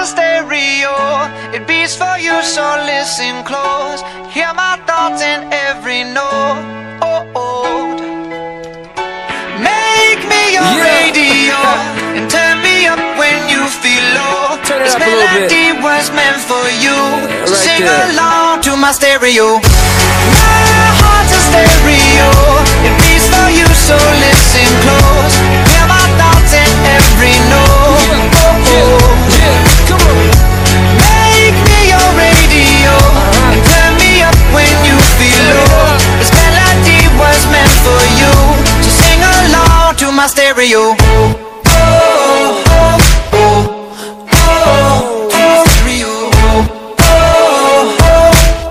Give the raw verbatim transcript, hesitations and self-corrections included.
a stereo, it beats for you, so listen close. Hear my thoughts in every note. Make me your Yeah. radio and turn me up when you feel low. Turn it This up a little bit. melody was meant for you, Yeah, so right sing there. along to my stereo. My heart's a stereo, it beats for you, so listen close. Hear my thoughts in every note. Yeah, yeah, yeah, come on. Make me your radio and turn me up when you feel low. This melody was meant for you, so sing along to my stereo.